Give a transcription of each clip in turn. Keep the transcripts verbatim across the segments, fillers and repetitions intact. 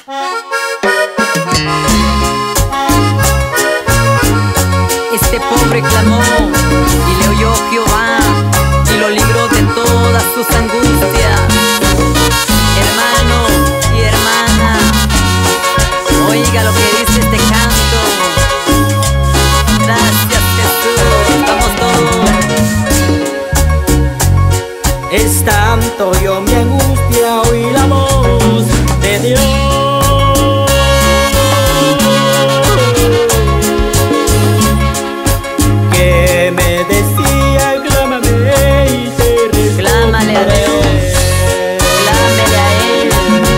Este pobre clamó y le oyó Jehová y lo libró de todas sus angustias. Hermano y hermana, oiga lo que dice este canto. Gracias Jesús, vamos todos. Es tanto yo mi angustia oí la voz de Dios, que me decía clámame y te responderé. Clámale a Dios, clámale a Él.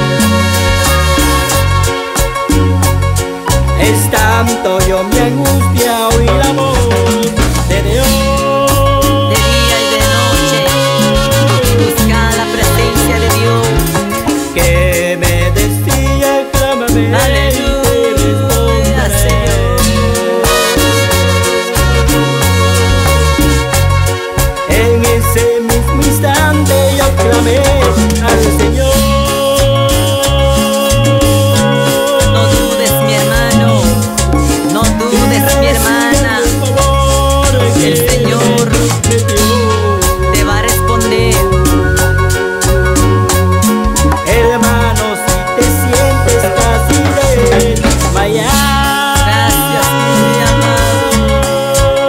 Es tanto yo mi angustia oí la voz de Dios, De día y de noche busca la presencia de Dios. que me decía clámame. Aleluya, Señor. En ese mismo instante yo clamé al Señor. No dudes, mi hermano, no dudes, mi hermana. El Señor te va a responder. Hermano, si te sientes casi desmayado, Gracias, mi amado.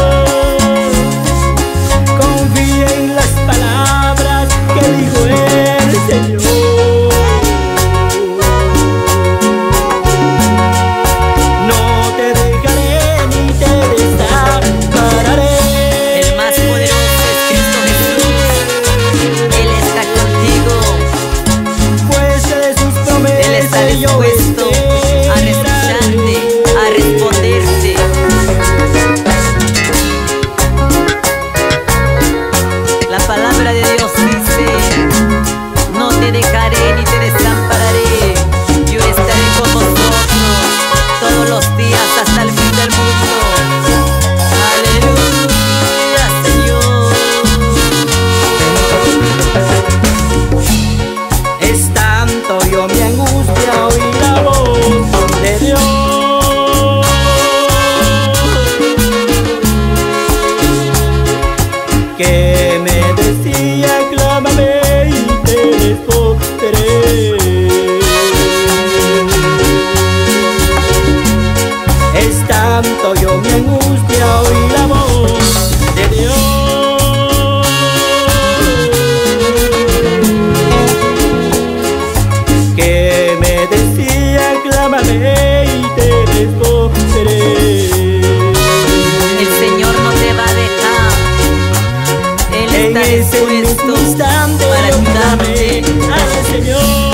confía en las palabras que dijo el Señor. No te dejaré ni te desampararé. El más poderoso es Cristo Jesús. Él está contigo. Fuerza de sus promesas Él está yo dispuesto a escucharte, a responderte. La palabra de Dios dice: no te dejaré ni te desampararé. Yo estaré con vosotros todos los días hasta el fin del mundo. Aleluya, Señor. Es tanto yo mi angustia oí la voz de Dios, que me decía clámame y te responderé. Es tanto yo mi angustia oí la voz de Dios, que me decía clámame y te responderé. El Señor no te va a dejar. Él En está ese mismo dispuesto instante para yo clamé ayudarte. al Señor.